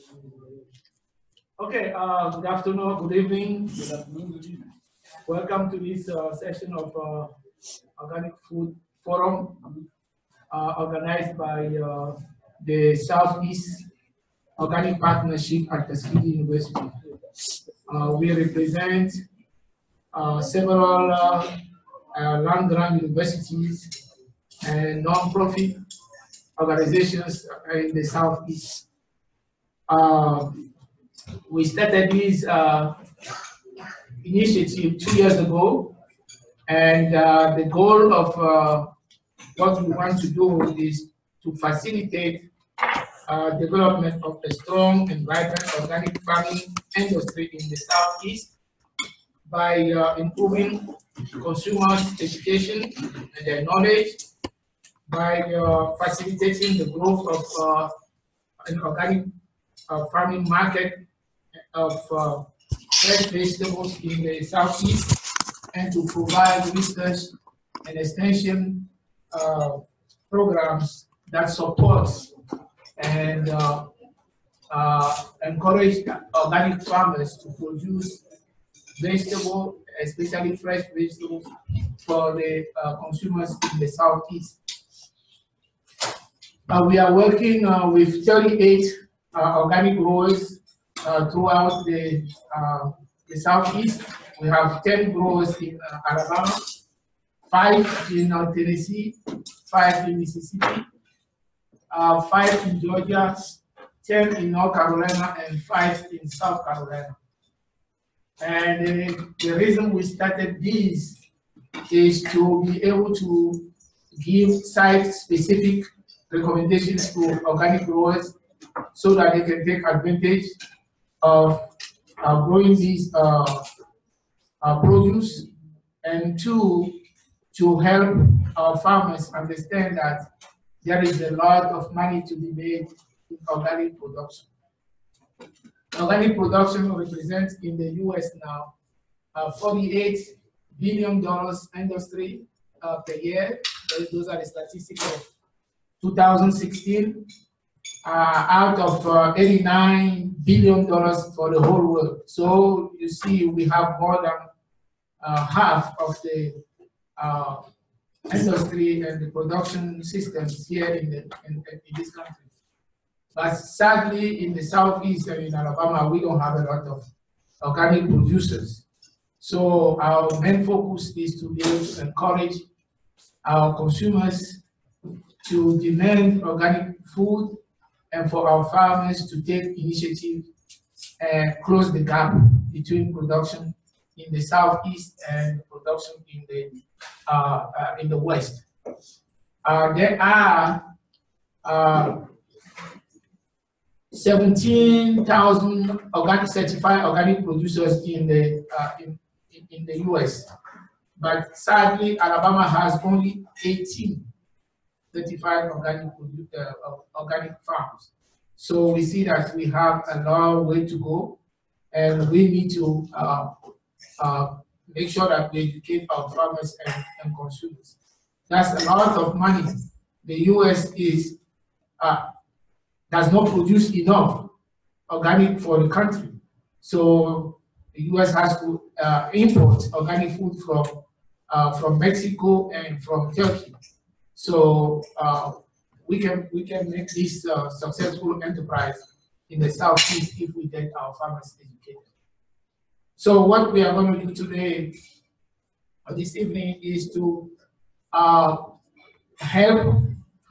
Okay, good afternoon, good evening. Good afternoon. Welcome to this session of Organic Food Forum organized by the Southeast Organic Partnership at Tuskegee University. We represent several land-grant universities and non-profit organizations in the Southeast. We started this initiative 2 years ago, and the goal of what we want to do is to facilitate development of a strong and vibrant organic farming industry in the Southeast by improving consumers' education and their knowledge, by facilitating the growth of an organic farming market of fresh vegetables in the Southeast, and to provide research and extension programs that supports and encourage organic farmers to produce vegetables, especially fresh vegetables, for the consumers in the Southeast. We are working with 38 organic growers throughout the Southeast. We have 10 growers in Alabama, 5 in Tennessee, 5 in Mississippi, 5 in Georgia, 10 in North Carolina, and 5 in South Carolina. And the reason we started this is to be able to give site-specific recommendations to organic growers so that they can take advantage of growing these produce, and to help our farmers understand that there is a lot of money to be made in organic production. Organic production represents in the US now $48 billion industry per year. Those are the statistics of 2016. Out of $89 billion for the whole world. So you see, we have more than half of the industry and the production systems here in this country. But sadly, in the Southeast and in Alabama, we don't have a lot of organic producers. So our main focus is to be able to encourage our consumers to demand organic food, and for our farmers to take initiative and close the gap between production in the Southeast and production in the West. There are 17,000 certified organic producers in the US, but sadly, Alabama has only 18 certified organic farms. So we see that we have a long way to go, and we need to make sure that we educate our farmers and consumers. That's a lot of money. The US does not produce enough organic for the country. So the US has to import organic food from Mexico and from Turkey. So we can make this successful enterprise in the Southeast if we get our farmers educated. So what we are going to do today, or this evening, is to help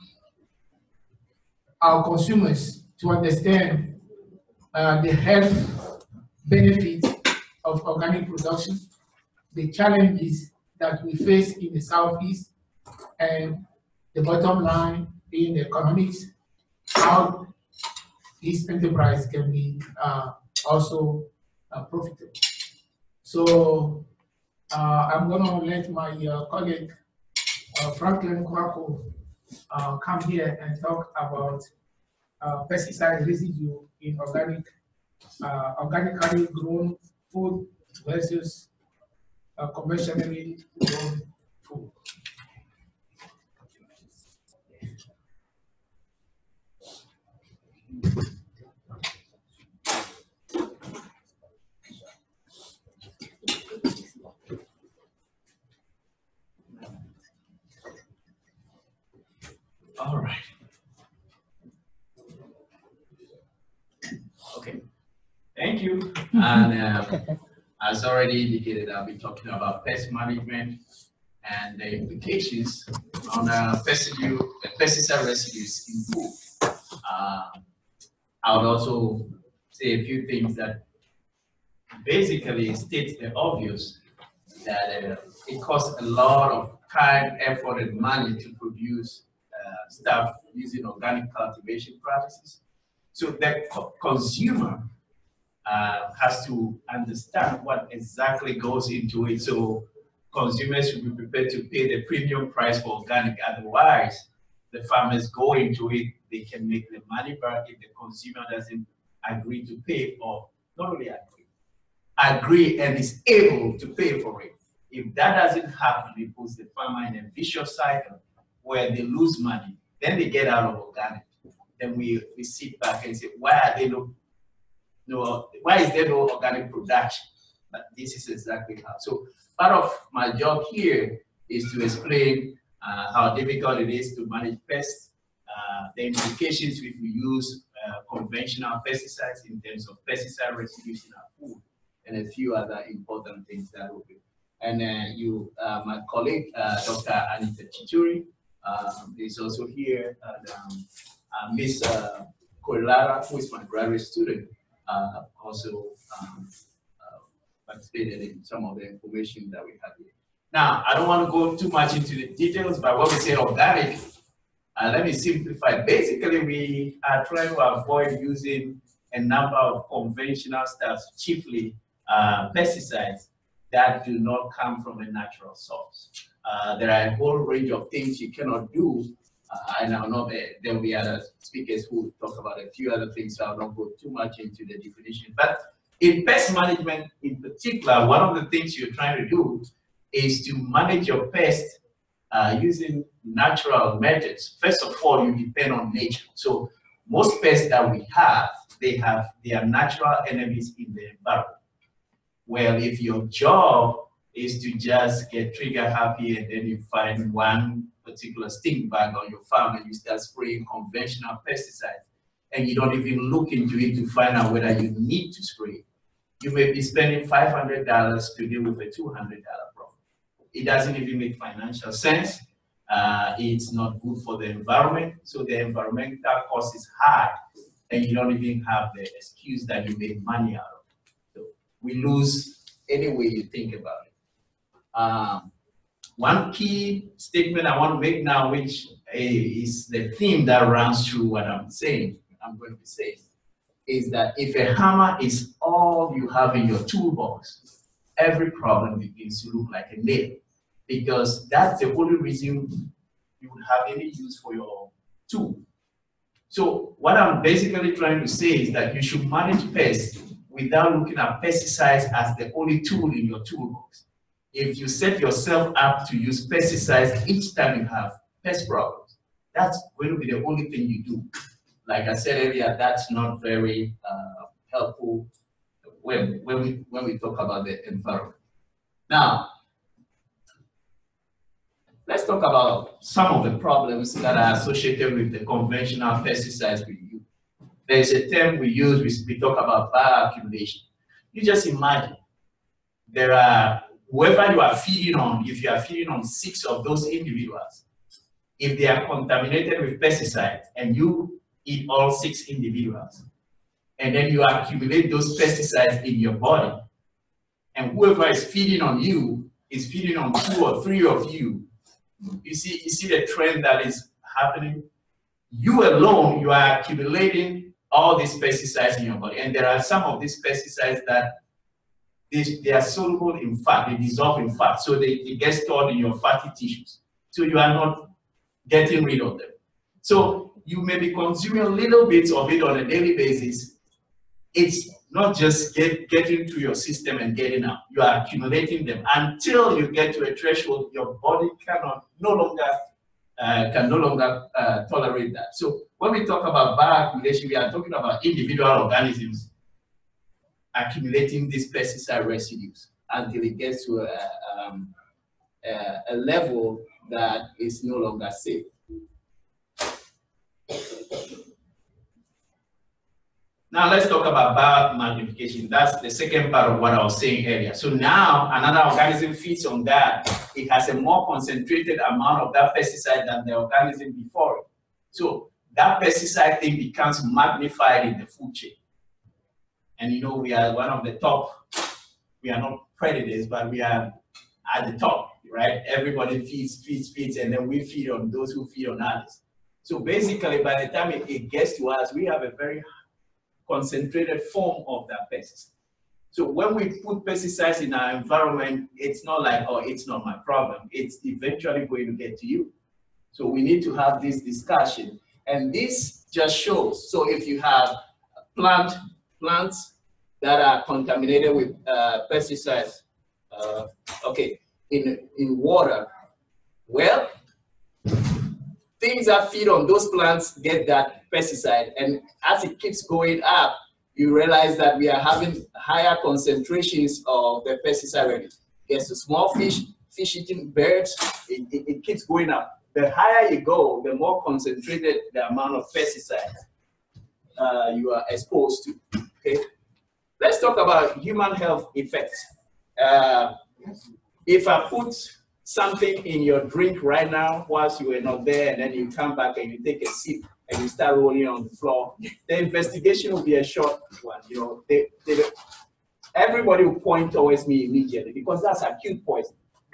our consumers to understand the health benefits of organic production, the challenges that we face in the Southeast, and the bottom line being the economics, how this enterprise can be also profitable. So I'm going to let my colleague Franklin Quarcoo come here and talk about pesticide residue in organically grown food versus conventionally grown food. Thank you. And as already indicated, I'll be talking about pest management and the implications on pesticide residues in food. I would also say a few things that basically states the obvious, that it costs a lot of time, effort, and money to produce stuff using organic cultivation practices. So the consumer has to understand what exactly goes into it. So consumers should be prepared to pay the premium price for organic. Otherwise, the farmers go into it, they can make the money back if the consumer doesn't agree to pay, or not only agree and is able to pay for it. If that doesn't happen, it puts the farmer in a vicious cycle where they lose money, then they get out of organic. Then we sit back and say, why is there no organic production? But this is exactly how. So part of my job here is to explain how difficult it is to manage pests, the implications if we use conventional pesticides in terms of pesticide residues in our food, and a few other important things that will be. And my colleague, Dr. Anitha Chitturi, is also here, and Ms. Kolara, who is my graduate student, also participated in some of the information that we have here. Now, I don't want to go too much into the details, but when we say organic, let me simplify. Basically, we are trying to avoid using a number of conventional stuff, chiefly pesticides that do not come from a natural source. There are a whole range of things you cannot do, and I'll not, there will be other speakers who will talk about a few other things, so I'll not go too much into the definition. But in pest management in particular, one of the things you're trying to do is to manage your pest using natural methods. First of all, you depend on nature. So most pests that we have, they are natural enemies in the environment. Well, if your job is to just get trigger happy and then you find one particular stink bug on your farm and you start spraying conventional pesticides and you don't even look into it to find out whether you need to spray, you may be spending $500 to deal with a $200 problem. It doesn't even make financial sense. It's not good for the environment. So the environmental cost is high and you don't even have the excuse that you made money out of it. So we lose any way you think about it. One key statement I want to make now, which is the theme that runs through what I'm going to be saying, is that if a hammer is all you have in your toolbox, every problem begins to look like a nail, because that's the only reason you would have any use for your tool. So what I'm basically trying to say is that you should manage pests without looking at pesticides as the only tool in your toolbox. If you set yourself up to use pesticides each time you have pest problems, that's going to be the only thing you do. Like I said earlier, that's not very helpful when we talk about the environment. Now, let's talk about some of the problems that are associated with the conventional pesticides we use. There's a term we use, we talk about bioaccumulation. You just imagine, there are, whoever you are feeding on, if you are feeding on 6 of those individuals, if they are contaminated with pesticides and you eat all 6 individuals, and then you accumulate those pesticides in your body, and whoever is feeding on you is feeding on 2 or 3 of you, you see the trend that is happening? You alone, you are accumulating all these pesticides in your body, and there are some of these pesticides that they are soluble in fat, they dissolve in fat, so they get stored in your fatty tissues. So you are not getting rid of them. So you may be consuming little bits of it on a daily basis. It's not just getting to your system and getting out. You are accumulating them until you get to a threshold your body can no longer tolerate that. So when we talk about bioaccumulation, we are talking about individual organisms accumulating these pesticide residues until it gets to a level that is no longer safe. Now let's talk about biomagnification. That's the second part of what I was saying earlier. So now another organism feeds on that. It has a more concentrated amount of that pesticide than the organism before it. So that pesticide thing becomes magnified in the food chain. And you know, we are one of the top, we are not predators, but we are at the top, right? Everybody feeds, and then we feed on those who feed on others. So basically, by the time it gets to us, we have a very concentrated form of that pesticide. So when we put pesticides in our environment, it's not like, oh, it's not my problem. It's eventually going to get to you. So we need to have this discussion. And this just shows, so if you have plants that are contaminated with pesticides, in water, well, things that feed on those plants get that pesticide, and as it keeps going up, you realize that we are having higher concentrations of the pesticide when it gets to small fish-eating birds, it keeps going up. The higher you go, the more concentrated the amount of pesticide you are exposed to, okay? Let's talk about human health effects. If I put something in your drink right now whilst you were not there, and then you come back and you take a sip and you start rolling on the floor, the investigation will be a short one. You know, everybody will point towards me immediately because that's acute poison.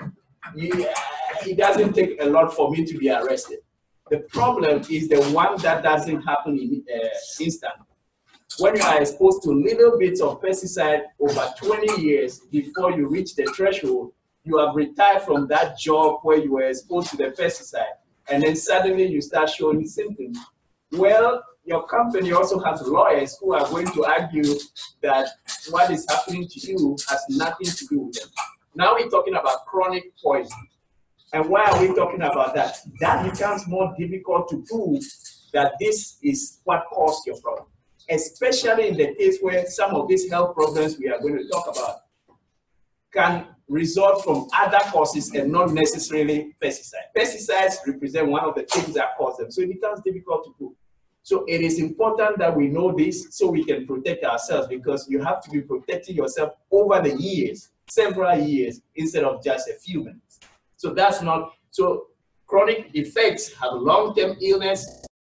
It doesn't take a lot for me to be arrested. The problem is the one that doesn't happen in instantly. When you are exposed to little bits of pesticide over 20 years before you reach the threshold, you have retired from that job where you were exposed to the pesticide, and then suddenly you start showing symptoms. Well, your company also has lawyers who are going to argue that what is happening to you has nothing to do with them. Now we're talking about chronic poison. And why are we talking about that? That becomes more difficult to prove that this is what caused your problem, especially in the case where some of these health problems we are going to talk about can result from other causes and not necessarily pesticides. Pesticides represent one of the things that cause them, so it becomes difficult to prove. So it is important that we know this so we can protect ourselves, because you have to be protecting yourself over the years, several years, instead of just a few minutes. So that's not, so chronic effects have long-term illness,